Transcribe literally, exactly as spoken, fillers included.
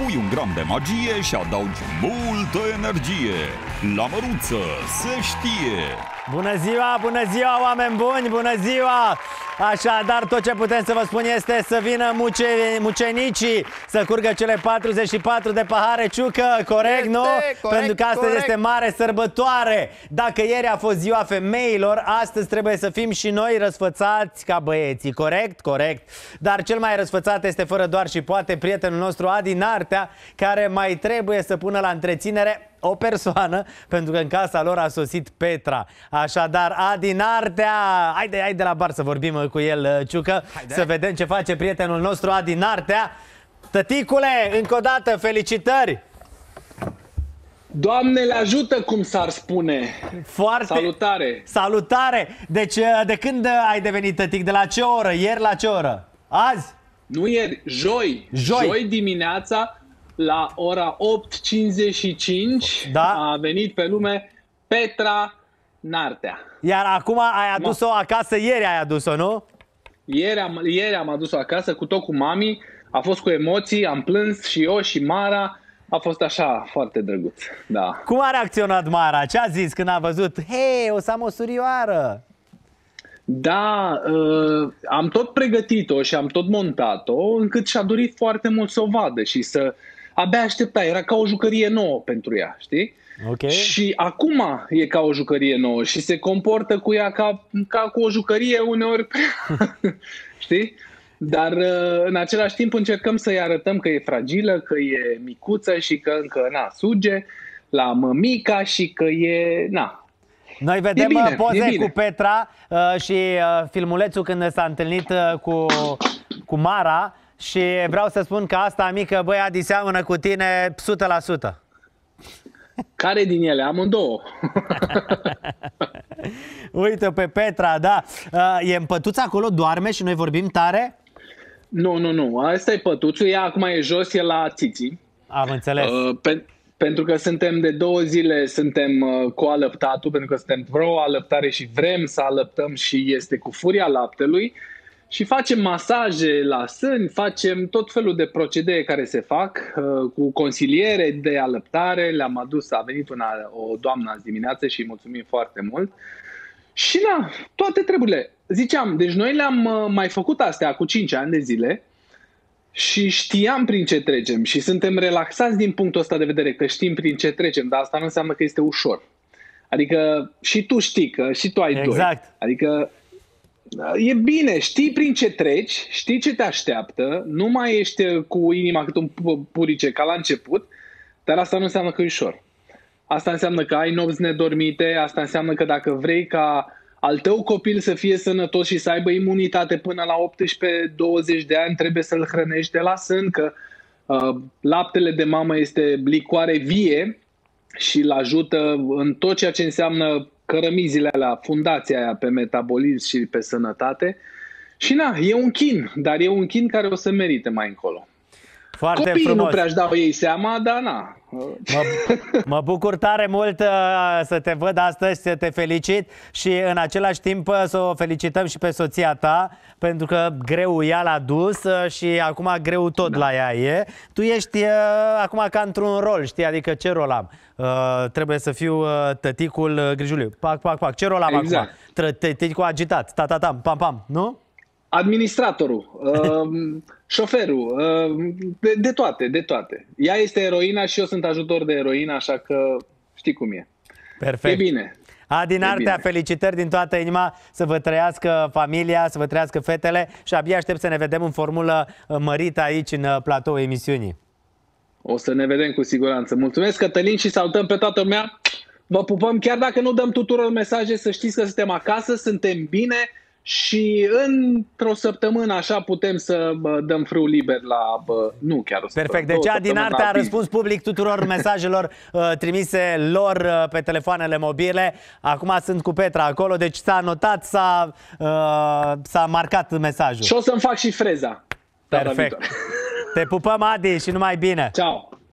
Pui un gram de magie și adaugi multă energie. La Măruță se știe! Bună ziua, bună ziua, oameni buni, bună ziua! Așadar, tot ce putem să vă spun este să vină muce, mucenicii să curgă cele patruzeci și patru de pahare ciucă, corect, este, nu? Corect, Pentru că astăzi corect. este mare sărbătoare. Dacă ieri a fost ziua femeilor, astăzi trebuie să fim și noi răsfățați ca băieții, corect? Corect. Dar cel mai răsfățat este fără doar și poate prietenul nostru Adi Nartea, care mai trebuie să pună la întreținere o persoană, pentru că în casa lor a sosit Petra. Așadar, Adi Nartea, haide, haide la bar să vorbim cu el, Ciucă, haide. Să vedem ce face prietenul nostru Adi Nartea. Tăticule, încă o dată, felicitări! Doamne le ajută, cum s-ar spune. Foarte... Salutare! Salutare! Deci, de când ai devenit tătic? De la ce oră? Ieri la ce oră? Azi? Nu ieri, joi. Joi, joi dimineața, la ora opt cincizeci și cinci, da? A venit pe lume Petra Nartea. Iar acum ai adus-o acasă, ieri ai adus-o, nu? Ieri am, ieri am adus-o acasă cu tot cu mami, a fost cu emoții, am plâns și eu și Mara, a fost așa foarte drăguț, da. Cum a reacționat Mara? Ce a zis când a văzut? Hei, o să am o surioară! Da, uh, am tot pregătit-o și am tot montat-o, încât și-a dorit foarte mult să o vadă și să... Abia aștepta, era ca o jucărie nouă pentru ea, știi? Okay. Și acum e ca o jucărie nouă și se comportă cu ea ca, ca cu o jucărie uneori prea, știi? Dar în același timp încercăm să-i arătăm că e fragilă, că e micuță și că încă na, suge la mămica și că e... Na. Noi vedem bine, poze cu Petra uh, și uh, filmulețul când s-a întâlnit uh, cu, cu Mara și vreau să spun că asta mică, băi, Adi, seamănă cu tine o sută la sută. Care din ele? Amândouă. Uite pe Petra, da. Uh, e în pătuță acolo, doarme și noi vorbim tare? Nu, nu, nu. Asta e pătuțul. Ea acum e jos, e la țiții. Am înțeles. Uh, pe, pentru că suntem de două zile, suntem uh, cu alăptatul, pentru că suntem pro alăptare și vrem să alăptăm și este cu furia laptelui. Și facem masaje la sâni, facem tot felul de procedee care se fac uh, cu consiliere de alăptare. Le-am adus, a venit una, o doamnă azi dimineață și îi mulțumim foarte mult. Și da, toate treburile. Ziceam, deci noi le-am uh, mai făcut astea cu cinci ani de zile și știam prin ce trecem și suntem relaxați din punctul ăsta de vedere, că știm prin ce trecem, dar asta nu înseamnă că este ușor. Adică și tu știi că și tu ai exact. doi. Adică e bine, știi prin ce treci, știi ce te așteaptă, nu mai ești cu inima cât un purice ca la început, dar asta nu înseamnă că e ușor. Asta înseamnă că ai nopți nedormite, asta înseamnă că dacă vrei ca al tău copil să fie sănătos și să aibă imunitate până la optsprezece douăzeci de ani, trebuie să-l hrănești de la sân, că uh, laptele de mamă este licoare vie și îl ajută în tot ceea ce înseamnă cărămizile alea, fundația aia pe metabolism și pe sănătate. Și na, e un chin, dar e un chin care o să merite mai încolo. Foarte Copiii frumos. nu prea-și dau ei seama, dar na. Mă, mă bucur tare mult uh, să te văd astăzi, să te felicit și în același timp uh, să o felicităm și pe soția ta, pentru că greu ea l-a dus uh, și acum greu tot da. La ea e. Tu ești uh, acum ca într-un rol, știi? Adică ce rol am? Uh, trebuie să fiu uh, tăticul uh, grijuliu. Pac, pac, pac. Ce rol am exact. acum? Tăticul agitat. Ta, ta, tam, pam, pam. Nu? Administratorul, uh, șoferul, uh, de, de toate, de toate. Ea este eroina și eu sunt ajutor de eroină, așa că știi cum e. Perfect. E bine. Adi Nartea, felicitări din toată inima, să vă trăiască familia, să vă trăiască fetele și abia aștept să ne vedem în formulă mărită aici în platou emisiunii. O să ne vedem cu siguranță. Mulțumesc, Cătălin, și salutăm pe toată lumea. Vă pupăm, chiar dacă nu dăm tuturor mesaje, să știți că suntem acasă, suntem bine. Și într-o săptămână așa putem să bă, dăm frâu liber la... Bă, nu chiar o săptămână. Perfect. Deci Adi Nartea a răspuns public tuturor mesajelor uh, trimise lor uh, pe telefoanele mobile. Acum sunt cu Petra acolo, deci s-a notat, s-a uh, s-a marcat mesajul. Și o să-mi fac și freza. Perfect. Te pupăm, Adi, și numai bine. Ciao.